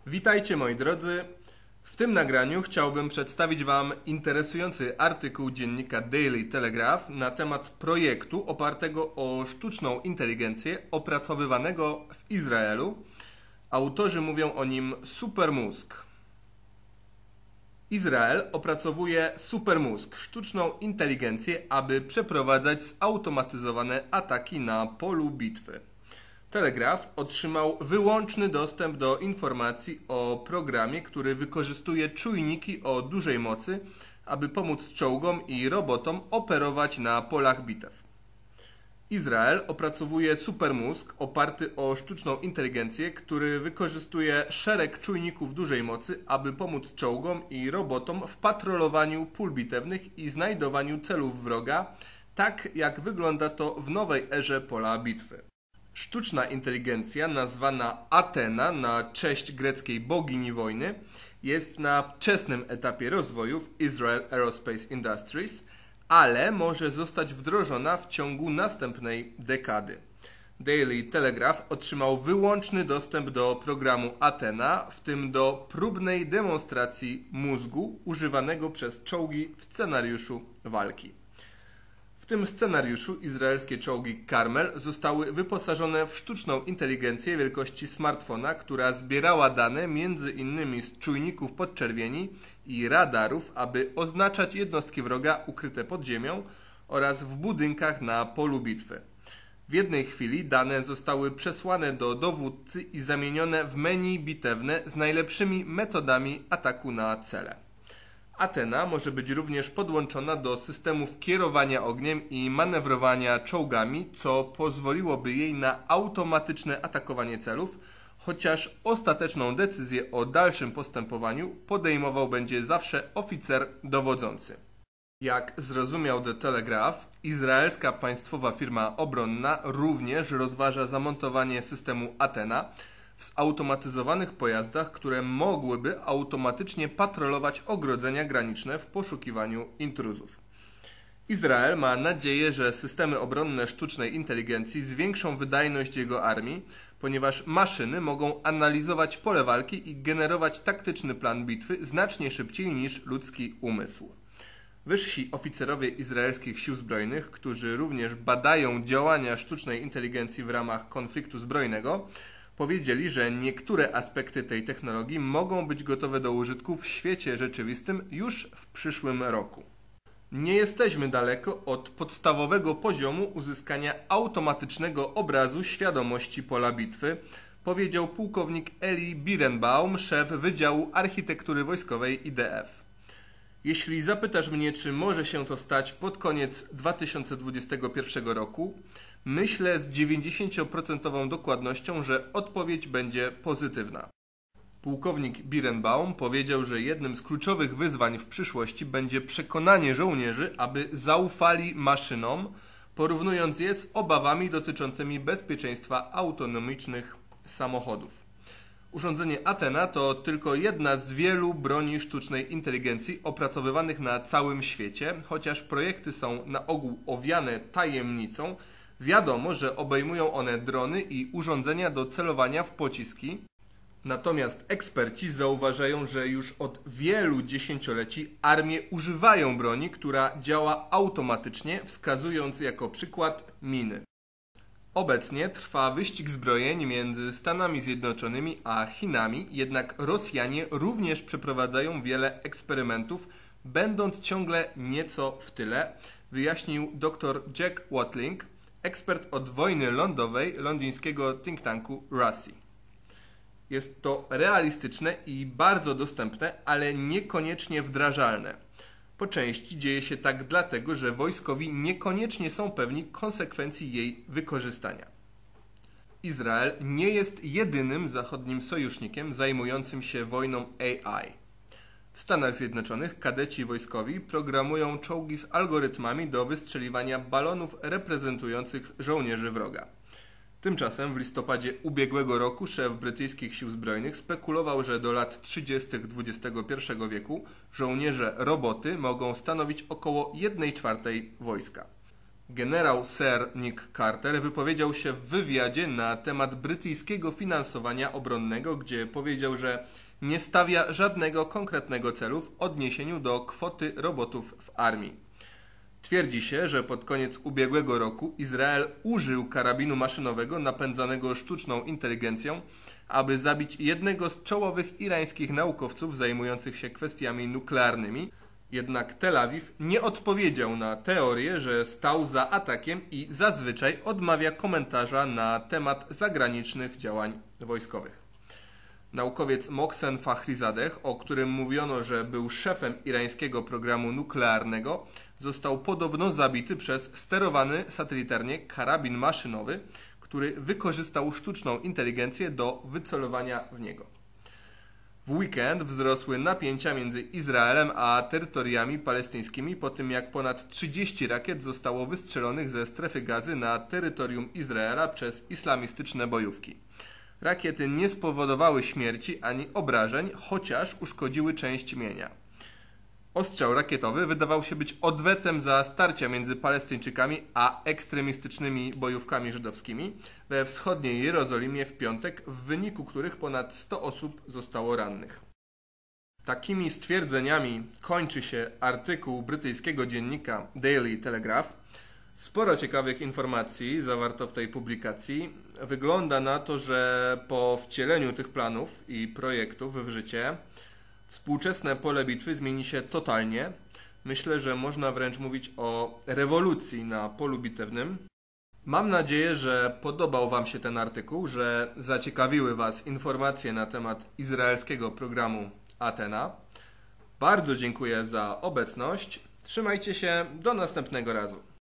Witajcie moi drodzy. W tym nagraniu chciałbym przedstawić Wam interesujący artykuł dziennika Daily Telegraph na temat projektu opartego o sztuczną inteligencję opracowywanego w Izraelu. Autorzy mówią o nim supermózg. Izrael opracowuje supermózg, sztuczną inteligencję, aby przeprowadzać zautomatyzowane ataki na polu bitwy. Telegraph otrzymał wyłączny dostęp do informacji o programie, który wykorzystuje czujniki o dużej mocy, aby pomóc czołgom i robotom operować na polach bitew. Izrael opracowuje supermózg oparty o sztuczną inteligencję, który wykorzystuje szereg czujników dużej mocy, aby pomóc czołgom i robotom w patrolowaniu pól bitewnych i znajdowaniu celów wroga, tak jak wygląda to w nowej erze pola bitwy. Sztuczna inteligencja, nazwana Athena na cześć greckiej bogini wojny, jest na wczesnym etapie rozwoju w Israel Aerospace Industries, ale może zostać wdrożona w ciągu następnej dekady. Daily Telegraph otrzymał wyłączny dostęp do programu Athena, w tym do próbnej demonstracji mózgu używanego przez czołgi w scenariuszu walki. W tym scenariuszu izraelskie czołgi Carmel zostały wyposażone w sztuczną inteligencję wielkości smartfona, która zbierała dane m.in. z czujników podczerwieni i radarów, aby oznaczać jednostki wroga ukryte pod ziemią oraz w budynkach na polu bitwy. W jednej chwili dane zostały przesłane do dowódcy i zamienione w menu bitewne z najlepszymi metodami ataku na cele. Athena może być również podłączona do systemów kierowania ogniem i manewrowania czołgami, co pozwoliłoby jej na automatyczne atakowanie celów, chociaż ostateczną decyzję o dalszym postępowaniu podejmował będzie zawsze oficer dowodzący. Jak zrozumiał The Telegraph, izraelska państwowa firma obronna również rozważa zamontowanie systemu Athena w zautomatyzowanych pojazdach, które mogłyby automatycznie patrolować ogrodzenia graniczne w poszukiwaniu intruzów. Izrael ma nadzieję, że systemy obronne sztucznej inteligencji zwiększą wydajność jego armii, ponieważ maszyny mogą analizować pole walki i generować taktyczny plan bitwy znacznie szybciej niż ludzki umysł. Wyżsi oficerowie izraelskich sił zbrojnych, którzy również badają działania sztucznej inteligencji w ramach konfliktu zbrojnego, powiedzieli, że niektóre aspekty tej technologii mogą być gotowe do użytku w świecie rzeczywistym już w przyszłym roku. Nie jesteśmy daleko od podstawowego poziomu uzyskania automatycznego obrazu świadomości pola bitwy, powiedział pułkownik Eli Birenbaum, szef Wydziału Architektury Wojskowej IDF. Jeśli zapytasz mnie, czy może się to stać pod koniec 2021 roku, myślę z 90% dokładnością, że odpowiedź będzie pozytywna. Pułkownik Birenbaum powiedział, że jednym z kluczowych wyzwań w przyszłości będzie przekonanie żołnierzy, aby zaufali maszynom, porównując je z obawami dotyczącymi bezpieczeństwa autonomicznych samochodów. Urządzenie Athena to tylko jedna z wielu broni sztucznej inteligencji opracowywanych na całym świecie, chociaż projekty są na ogół owiane tajemnicą. Wiadomo, że obejmują one drony i urządzenia do celowania w pociski. Natomiast eksperci zauważają, że już od wielu dziesięcioleci armie używają broni, która działa automatycznie, wskazując jako przykład miny. Obecnie trwa wyścig zbrojeń między Stanami Zjednoczonymi a Chinami, jednak Rosjanie również przeprowadzają wiele eksperymentów, będąc ciągle nieco w tyle, wyjaśnił dr Jack Watling, ekspert od wojny lądowej londyńskiego think tanku RASI. Jest to realistyczne i bardzo dostępne, ale niekoniecznie wdrażalne. Po części dzieje się tak dlatego, że wojskowi niekoniecznie są pewni konsekwencji jej wykorzystania. Izrael nie jest jedynym zachodnim sojusznikiem zajmującym się wojną AI. W Stanach Zjednoczonych kadeci wojskowi programują czołgi z algorytmami do wystrzeliwania balonów reprezentujących żołnierzy wroga. Tymczasem w listopadzie ubiegłego roku szef brytyjskich sił zbrojnych spekulował, że do lat 30. XXI wieku żołnierze roboty mogą stanowić około 1/4 wojska. Generał Sir Nick Carter wypowiedział się w wywiadzie na temat brytyjskiego finansowania obronnego, gdzie powiedział, że nie stawia żadnego konkretnego celu w odniesieniu do kwoty robotów w armii. Twierdzi się, że pod koniec ubiegłego roku Izrael użył karabinu maszynowego napędzanego sztuczną inteligencją, aby zabić jednego z czołowych irańskich naukowców zajmujących się kwestiami nuklearnymi. Jednak Tel Awiw nie odpowiedział na teorię, że stał za atakiem i zazwyczaj odmawia komentarza na temat zagranicznych działań wojskowych. Naukowiec Mohsen Fakhrizadeh, o którym mówiono, że był szefem irańskiego programu nuklearnego, został podobno zabity przez sterowany satelitarnie karabin maszynowy, który wykorzystał sztuczną inteligencję do wycelowania w niego. W weekend wzrosły napięcia między Izraelem a terytoriami palestyńskimi po tym, jak ponad 30 rakiet zostało wystrzelonych ze strefy Gazy na terytorium Izraela przez islamistyczne bojówki. Rakiety nie spowodowały śmierci ani obrażeń, chociaż uszkodziły część mienia. Ostrzał rakietowy wydawał się być odwetem za starcia między Palestyńczykami a ekstremistycznymi bojówkami żydowskimi we wschodniej Jerozolimie w piątek, w wyniku których ponad 100 osób zostało rannych. Takimi stwierdzeniami kończy się artykuł brytyjskiego dziennika Daily Telegraph. Sporo ciekawych informacji zawarto w tej publikacji. Wygląda na to, że po wcieleniu tych planów i projektów w życie współczesne pole bitwy zmieni się totalnie. Myślę, że można wręcz mówić o rewolucji na polu bitewnym. Mam nadzieję, że podobał Wam się ten artykuł, że zaciekawiły Was informacje na temat izraelskiego programu Athena. Bardzo dziękuję za obecność. Trzymajcie się, do następnego razu.